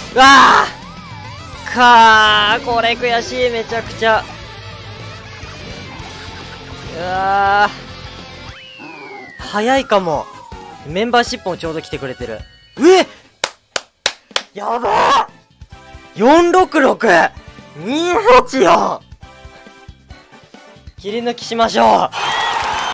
うわーかー、これ悔しい、めちゃくちゃ。うわー、早いかも。メンバーシップもちょうど来てくれてる。やばー !466!284! 切り抜きしましょう。